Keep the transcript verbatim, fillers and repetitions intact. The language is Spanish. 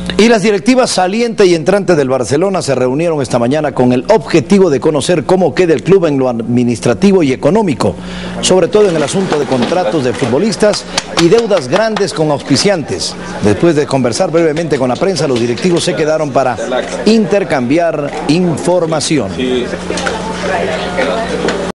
Y las directivas saliente y entrante del Barcelona se reunieron esta mañana con el objetivo de conocer cómo queda el club en lo administrativo y económico, sobre todo en el asunto de contratos de futbolistas y deudas grandes con auspiciantes. Después de conversar brevemente con la prensa, los directivos se quedaron para intercambiar información.